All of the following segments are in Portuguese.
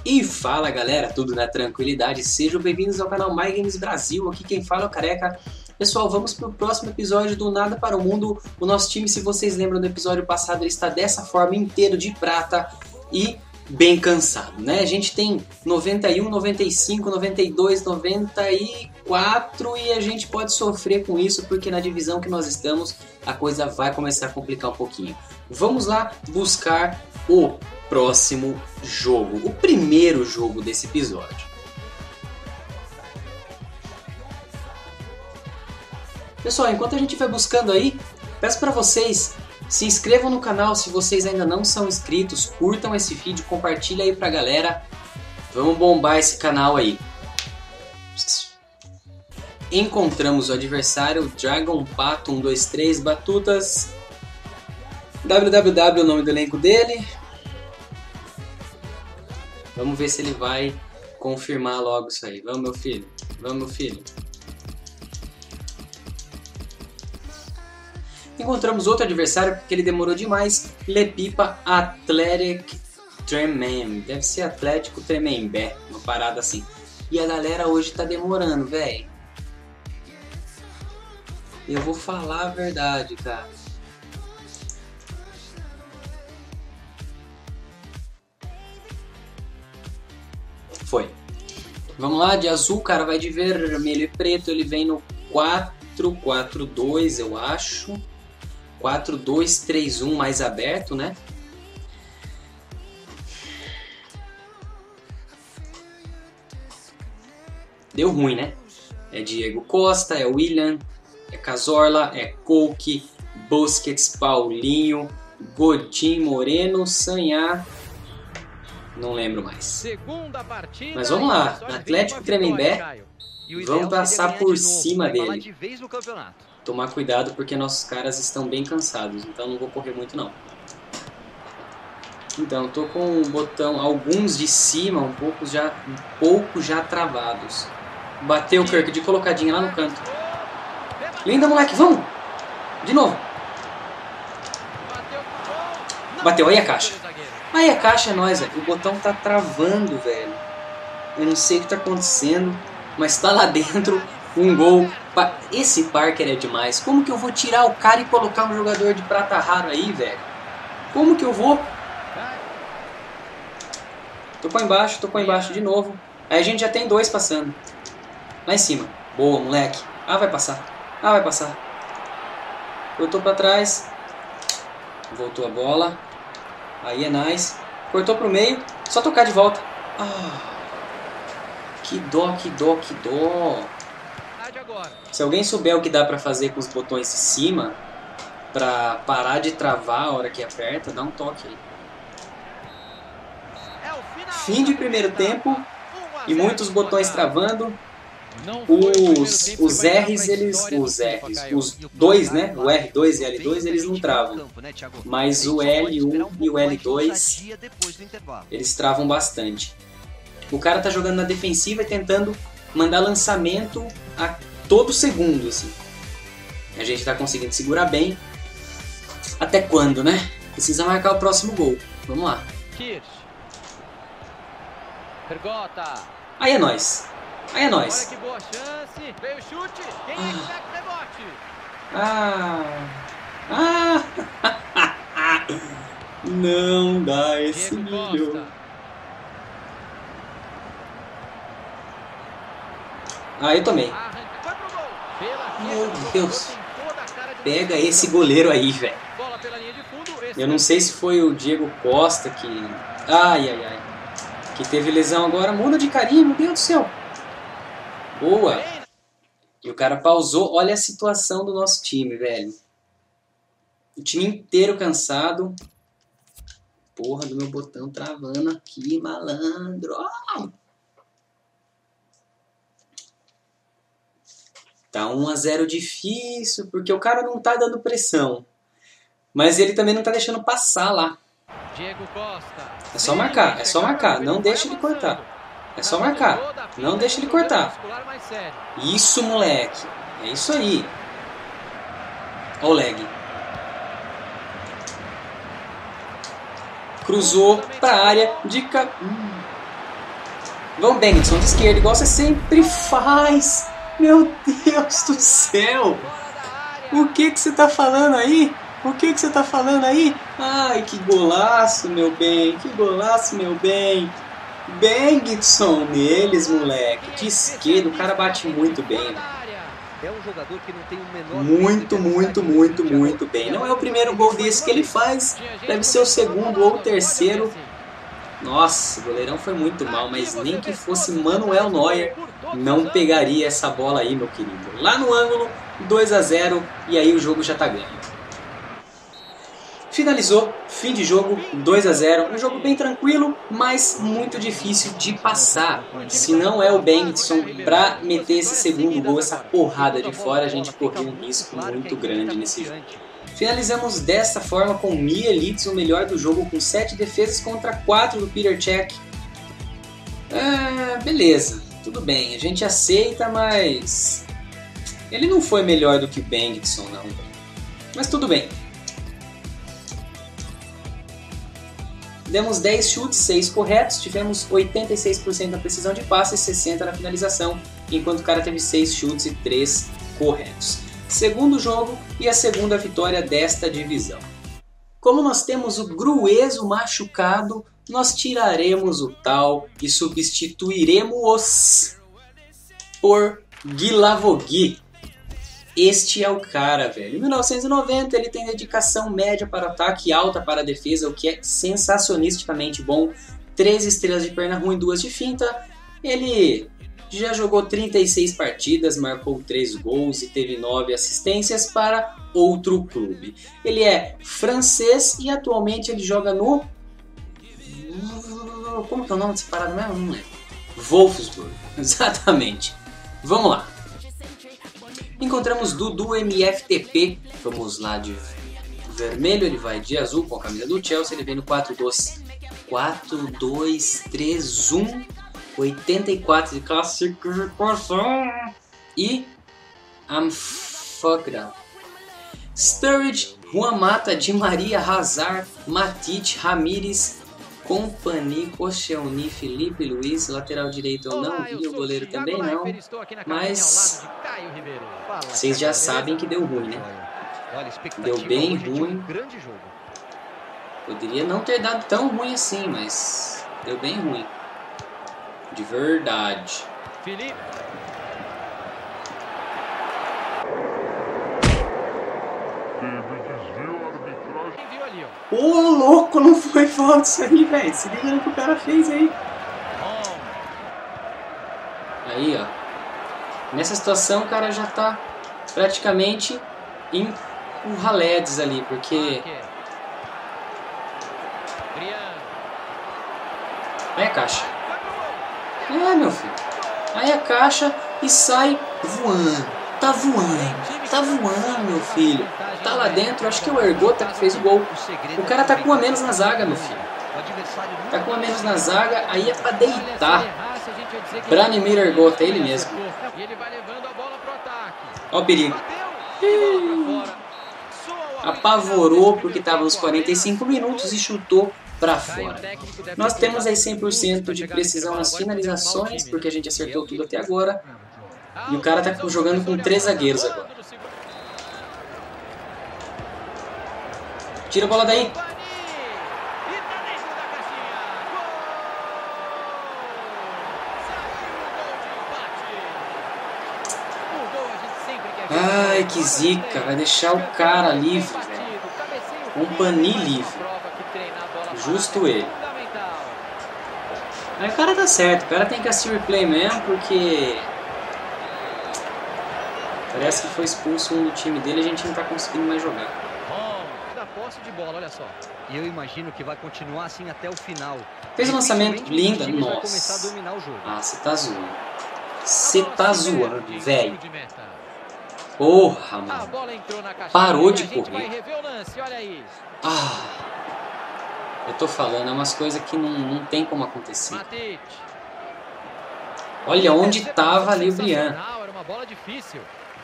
E fala galera, tudo na tranquilidade? Sejam bem-vindos ao canal My Games Brasil, aqui quem fala é o Careca. Pessoal, vamos para o próximo episódio do Nada para o Mundo. O nosso time, se vocês lembram do episódio passado, ele está dessa forma, inteiro de prata e bem cansado, né? A gente tem 91, 95, 92, 94 e a gente pode sofrer com isso porque na divisão que nós estamos a coisa vai começar a complicar um pouquinho. Vamos lá buscar o próximo jogo, o primeiro jogo desse episódio. Pessoal, enquanto a gente vai buscando aí, peço para vocês se inscrevam no canal se vocês ainda não são inscritos, curtam esse vídeo, compartilhem aí pra galera, vamos bombar esse canal aí. Encontramos o adversário, Dragon Pato 123 Batutas, www é o nome do elenco dele. Vamos ver se ele vai confirmar logo isso aí. Vamos, meu filho. Vamos, meu filho. Encontramos outro adversário porque ele demorou demais. Lepipa Athletic Tremem. Deve ser Atlético Tremembé. Uma parada assim. E a galera hoje tá demorando, velho. Eu vou falar a verdade, cara. Foi. Vamos lá, de azul, cara, vai de vermelho e preto. Ele vem no 4-4-2, eu acho. 4-2-3-1 mais aberto, né? Deu ruim, né? É Diego Costa, é William, é Cazorla, é Coque, Busquets, Paulinho, Godin, Moreno, Sanhá. Não lembro mais. Mas vamos lá, Atlético Tremembé, vamos passar por cima dele. Tomar cuidado porque nossos caras estão bem cansados, então não vou correr muito não. Então, tô com o botão, alguns de cima, um pouco já travados. Bateu o Kirk de colocadinha lá no canto. Linda, moleque, vamos! De novo. Bateu, aí a caixa. Aí a caixa é nóis, velho. O botão tá travando, velho. Eu não sei o que tá acontecendo, mas tá lá dentro um gol. Esse Parker é demais. Como que eu vou tirar o cara e colocar um jogador de prata raro aí, velho? Como que eu vou? Tocou embaixo de novo. Aí a gente já tem dois passando. Lá em cima. Boa, moleque. Ah, vai passar. Ah, vai passar. Cortou pra trás. Voltou a bola. Aí é nice. Cortou pro meio. Só tocar de volta. Ah, que dó, que dó, que dó. Se alguém souber o que dá pra fazer com os botões de cima, pra parar de travar a hora que aperta, dá um toque aí. Fim de primeiro tempo. E muitos botões travando. Os os dois, né? O R2 e L2 eles não travam, mas o L1 e o L2 eles travam bastante. O cara tá jogando na defensiva e tentando mandar lançamento a todo segundo, assim. A gente tá conseguindo segurar bem. Até quando, né? Precisa marcar o próximo gol. Vamos lá. Aí é nóis. Aí é nóis. Olha que boa chance. Veio o chute. Quem é que pega o rebote? Não dá esse milho. Eu tomei. Meu Deus. Pega esse goleiro aí, velho. Eu não sei se foi o Diego Costa que... que teve lesão agora. Muda de carinho, meu Deus do céu. Boa! E o cara pausou. Olha a situação do nosso time, velho. O time inteiro cansado. Porra do meu botão travando aqui, malandro. Tá 1-0 difícil, porque o cara não tá dando pressão. Mas ele também não tá deixando passar lá. É só marcar, é só marcar. Não deixa ele cortar. É só marcar. Não deixa ele cortar. Isso, moleque. É isso aí. Olha o lag. Cruzou pra área de... Vamos, Bengtson, de esquerda, igual você sempre faz. Meu Deus do céu. O que você tá falando aí? O que você tá falando aí? Ai, que golaço, meu bem. Que golaço, meu bem. Bengtson neles, moleque. De esquerda, o cara bate muito bem. É um jogador que não tem o menor Muito bem. Não é o primeiro gol desse que ele faz. Deve ser o segundo ou o terceiro. Nossa, o goleirão foi muito mal, mas nem que fosse Manuel Neuer não pegaria essa bola aí, meu querido. Lá no ângulo, 2-0 e aí o jogo já tá ganho. Finalizou, fim de jogo, 2-0. Um jogo bem tranquilo, mas muito difícil de passar. Se não é o Bengtson pra meter esse segundo gol, essa porrada de fora, a gente corria um risco muito grande nesse jogo. Finalizamos desta forma com Mielitz, o melhor do jogo, com 7 defesas contra 4 do Peter Cech. Beleza, tudo bem, a gente aceita, mas ele não foi melhor do que o Bengtson, não. Mas tudo bem. Demos 10 chutes, 6 corretos, tivemos 86% na precisão de passe e 60% na finalização, enquanto o cara teve 6 chutes e 3 corretos. Segundo jogo e a segunda vitória desta divisão. Como nós temos o Grueso machucado, nós tiraremos o tal e substituiremos por Guilavogui. Este é o cara, velho. Em 1990 ele tem dedicação média para ataque e alta para a defesa, o que é sensacionisticamente bom. 3 estrelas de perna ruim, 2 de finta. Ele já jogou 36 partidas, marcou 3 gols e teve 9 assistências para outro clube. Ele é francês e atualmente ele joga no... Como que é o nome dessa parada mesmo? Não lembro. Wolfsburg, exatamente. Vamos lá. Encontramos Dudu MFTP, vamos lá de vermelho, ele vai de azul com a camisa do Chelsea, ele vem no 4-2-3-1, 84 de classificação e I'm fucked up. Sturridge, Juan Mata, Di Maria, Hazard, Matic, Ramires, Company, Koscielny, Felipe Luiz, lateral direito eu não vi, o goleiro também não, mas vocês já sabem que deu ruim, né? Deu bem ruim. Poderia não ter dado tão ruim assim, mas deu bem ruim. De verdade. Ô, louco, não foi falta isso aí, velho. Se liga no que o cara fez aí. Aí, ó. Nessa situação, o cara já tá praticamente em Raledes ali, porque... Aí a caixa. Meu filho. Aí a caixa e sai voando. Tá voando, meu filho. Tá lá dentro, acho que é o Ergota que fez o gol. O cara tá com um a menos na zaga, meu filho. Tá com um a menos na zaga, aí é pra deitar. Branimir Ergota, ele mesmo. Ó o perigo. Apavorou porque tava nos 45 minutos e chutou pra fora. Nós temos aí 100% de precisão nas finalizações, porque a gente acertou tudo até agora. E o cara tá jogando com 3 zagueiros agora. Tira a bola daí. Ai, que zica. Vai deixar o cara livre, velho. Company livre. Justo ele. Aí o cara tá certo. O cara tem que assistir o replay mesmo, porque... Parece que foi expulso um do time dele e a gente não tá conseguindo mais jogar. Posse de bola, olha só. E eu imagino que vai continuar assim até o final. Fez um lançamento lindo, nossa. Ah, você tá zoando. Você tá zoando, velho. Porra, mano. Parou de correr. Eu tô falando, é umas coisas que não tem como acontecer. Olha onde tava ali o Brian. Era uma bola difícil.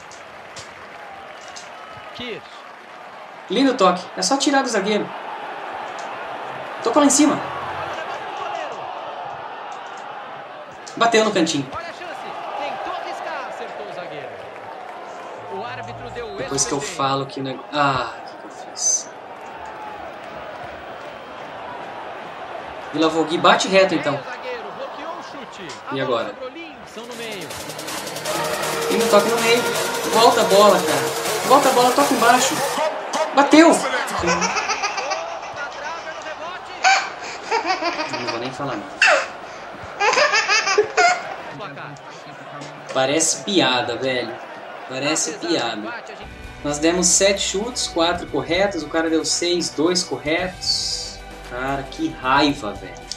Lindo toque, é só tirar do zagueiro. Tocou lá em cima. Bateu no cantinho. Olha a chance. Tentou arriscar, acertou o zagueiro. O árbitro deu o Depois que eu falo que o negócio... Ah, o que eu fiz? Vila Vogui bate reto então. O zagueiro bloqueou o chute. E agora? São no meio. E no toque no meio. Volta a bola, cara. Volta a bola, toca embaixo. Bateu! Na trave, no rebote. Não vou nem falar nada. Placar. Parece piada, velho. Parece piada. Nós demos 7 chutes, 4 corretos. O cara deu 6, 2 corretos. Cara, que raiva, velho.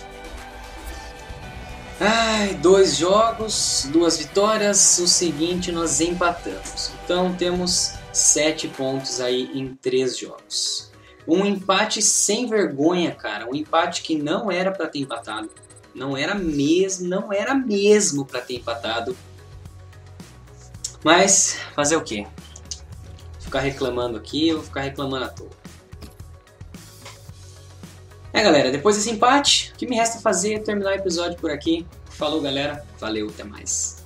Ai, 2 jogos, 2 vitórias. O seguinte, nós empatamos. Então temos 7 pontos aí em 3 jogos. Um empate sem vergonha, cara. Um empate que não era pra ter empatado. Não era mesmo pra ter empatado. Mas, fazer o quê? Ficar reclamando aqui, eu vou ficar reclamando à toa. Galera, depois desse empate, o que me resta fazer é terminar o episódio por aqui. Falou, galera. Valeu, até mais.